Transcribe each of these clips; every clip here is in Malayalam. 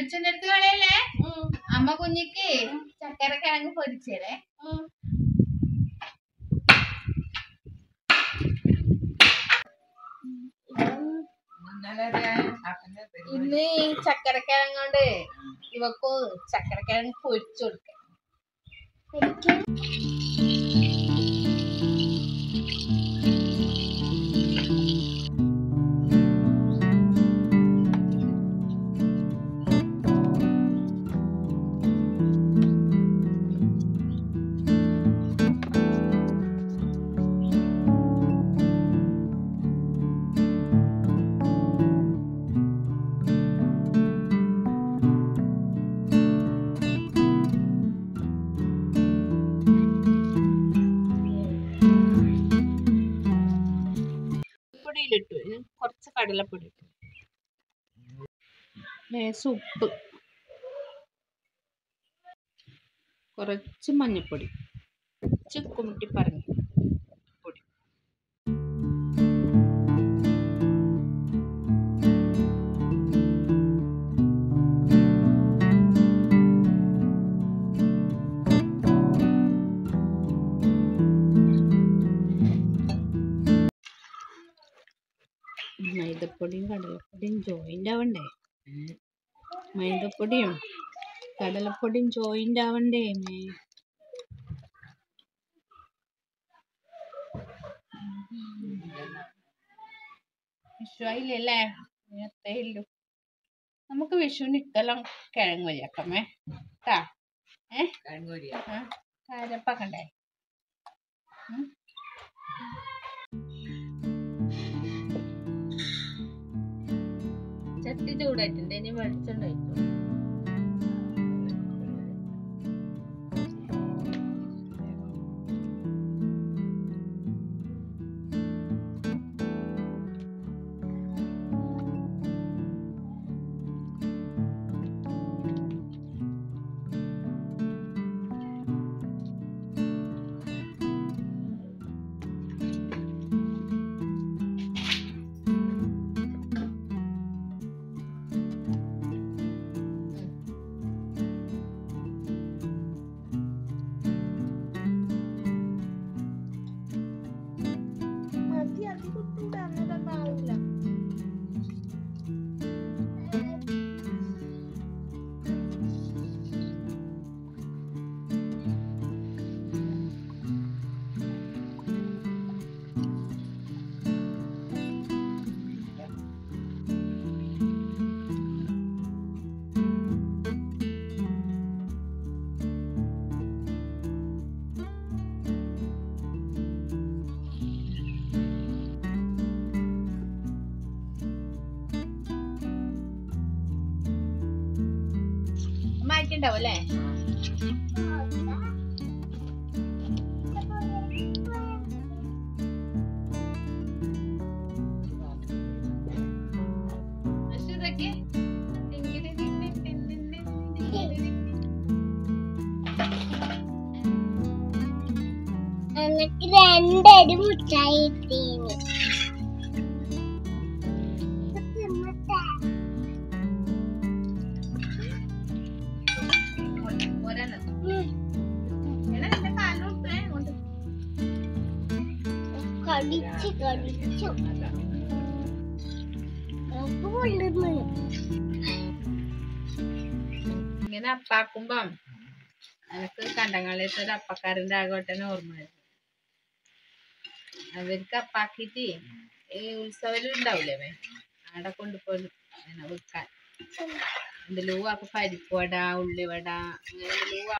വെളിച്ചെണ്ണ കളയല്ലേ. അമ്മ കുഞ്ഞിക്ക് ചക്കര കിഴങ്ങ് പൊരിച്ചേ. ഇന്ന് ഈ ചക്കരക്കിഴങ്ങ് കൊണ്ട് ഇവക്ക് ചക്കരക്കിഴങ്ങ് പൊരിച്ചു കൊടുക്കാം. പൊടിയിലിട്ടു, കുറച്ച് കടലപ്പൊടി ഇട്ടു, ലേശം ഉപ്പ്, കുറച്ച് മഞ്ഞൾപ്പൊടി, കുറച്ച് കുമിട്ടി പറഞ്ഞു പൊടി. മൈദപ്പൊടിയും കടലപ്പൊടിയും ജോയിന്റ് ആവണ്ടേ? മൈദപ്പൊടിയും കടലപ്പൊടിയും ജോയിന്റ് ആവണ്ടേ? വിഷുവായില്ലേ? നേരത്തെ ഇല്ലു. നമുക്ക് വിഷുവിന് ഇക്കെല്ലാം കിഴങ്ങ് വയ്യാക്കമ്മേ കേട്ടാ. കാരപ്പക്കണ്ടേ? ചട്ടി ചൂടായിട്ടുണ്ട്, ഇനി വെളിച്ചെണ്ണ ഒഴിച്ചു. മാറ്റിണ്ടാവും അല്ലേ? രണ്ടടി മുട്ടായി കടിച്ചു ഇങ്ങനെ അപ്പാക്കുമ്പം എനിക്ക് കണ്ടങ്ങളിലത്തെ ഒരു അപ്പക്കാരൻ്റെ ആകോട്ടെന്നെ ഓർമ്മ വരും. അവർക്ക് അപ്പാക്കിട്ട് ഈ ഉത്സവം ഉണ്ടാവില്ലേ, അവിടെ കൊണ്ടുപോയി അങ്ങനെ വിൽക്കാൻ. എന്തെല്ലോ ആക്കും, പരിപ്പുവട, ഉള്ളിവട, അങ്ങനെ എന്തെല്ലോ.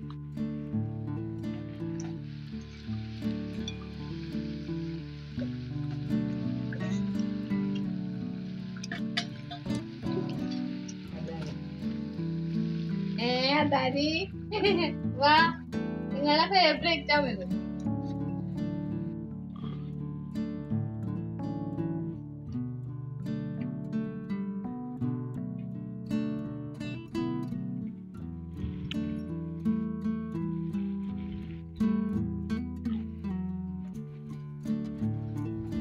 അതാരി വാ, നിങ്ങളെ ഫേവറേറ്റ് ആണ് ഇത്.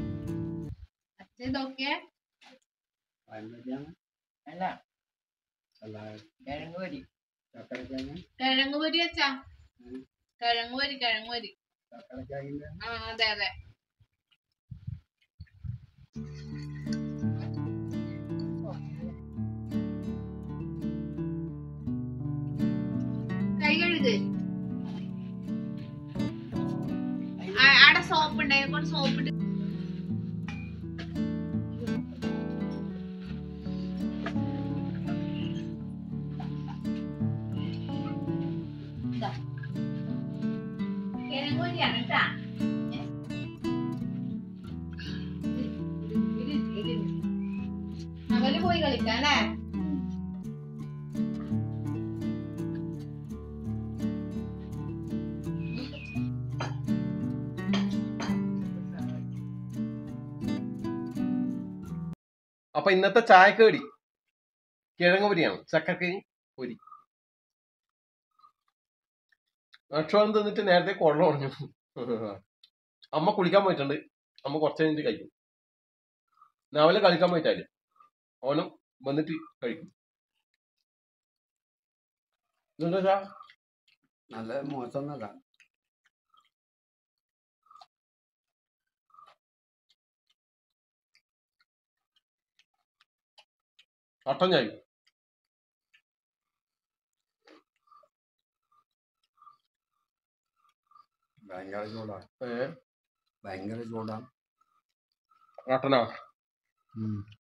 ഇതൊക്കെ അല്ല കിഴങ്ങുപൊരി കിഴങ്ങുപൊരി വെച്ചാ കിഴങ്ങുപൊരി ആ അതെ അതെ കൈ കഴുക് ആടെ സോപ്പ് ഉണ്ടായി കൊണ്ട് സോപ്പ് ഇട്ട് കിഴങ്ങുപൊരിയാണ് കേട്ടാ അവല് പോയി കളിക്കാം അല്ലേ അപ്പൊ ഇന്നത്തെ ചായക്കടി കിഴങ്ങ് പൊരിയാണ് ചക്കക്കരി പൊരി ഭക്ഷണം തിന്നിട്ട് നേരത്തെ കൊള്ള ഉടഞ്ഞു അമ്മ കുളിക്കാൻ പോയിട്ടുണ്ട് അമ്മ കുറച്ച് കഴിഞ്ഞിട്ട് കഴിക്കും രാവിലെ കളിക്കാൻ പോയിട്ടാല് ഓനും വന്നിട്ട് കഴിക്കും എന്താ നല്ല മോശമൊന്നല്ല കട്ടൻ ചായ ഭയങ്കര ചൂടാ ഭയങ്കര ചൂടാ കട്ടനാ